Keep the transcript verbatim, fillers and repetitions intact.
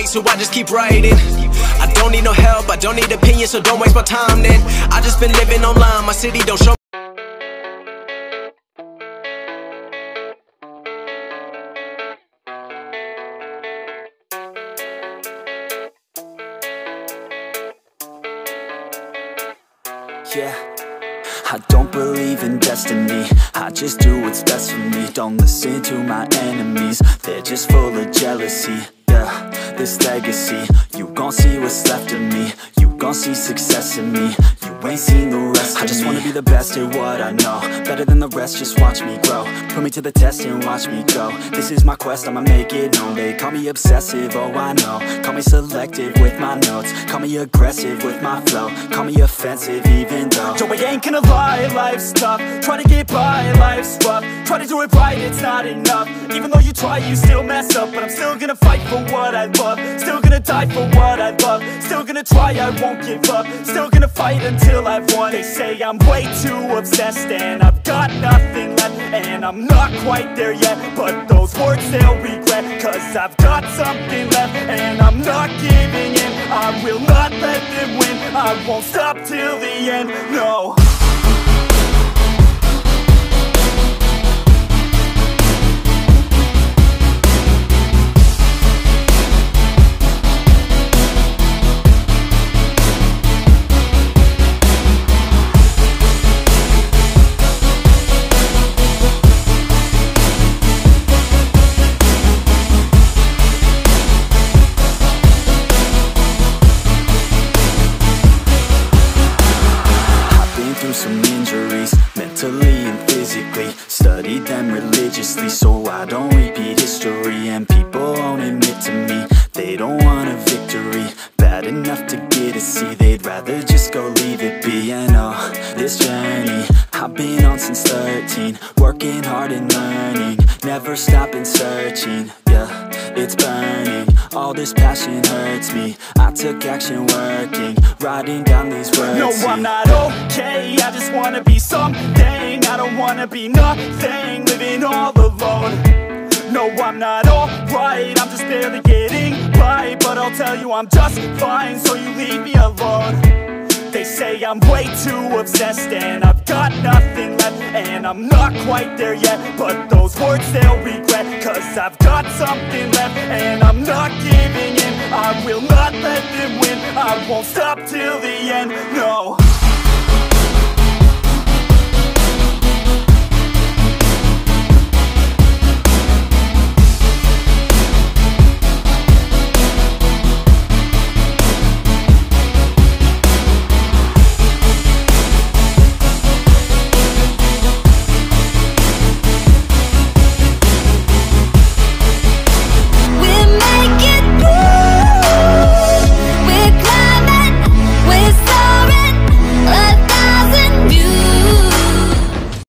write, so I just keep writing. I don't need no help, I don't need opinions, so don't waste my time then. I just been living online, my city don't show. Yeah, I don't believe in destiny, I just do what's best for me. Don't listen to my enemies, they're just full of jealousy. Yeah, this legacy, you gon' see what's left of me. You gon' see success in me, you ain't seen the rest of me. I just wanna be the best at what I know, better than the rest, just watch me grow. Put me to the test and watch me go. This is my quest, I'ma make it known. They call me obsessive, oh I know. Call me selective with my notes, call me aggressive with my flow. Call me offensive even though Joe, I ain't gonna lie, life's tough. Try to get by, life's rough. Try to do it right, it's not enough. Even though you try, you still mess up. But I'm still gonna fight for what I love, still gonna die for what I love. Still gonna try, I won't give up. Still gonna fight until I've won. They say I'm way too obsessed and I've got nothing left, and I'm not quite there yet, but those words they'll regret. Cause I've got something left and I'm not giving in. I will not let them win, I won't stop till the end, no. Some injuries, mentally and physically. Studied them religiously so I don't repeat history. And people won't admit to me they don't want a victory bad enough to get a C. They'd rather just go leave it be. And oh, this journey I've been on since thirteen, working hard and learning, never stopping searching. Yeah, it's burning, all this passion hurts me. I took action working, writing down these words. No, I'm not okay, I just wanna be something. I don't wanna be nothing, living all alone. No, I'm not alright, I'm just barely getting by. But I'll tell you I'm just fine, so you leave me alone. They say I'm way too obsessed and I've got nothing left, and I'm not quite there yet, but those words they'll regret. Cause I've got something left and I'm not giving in. I will not let them win, I won't stop till the end, no.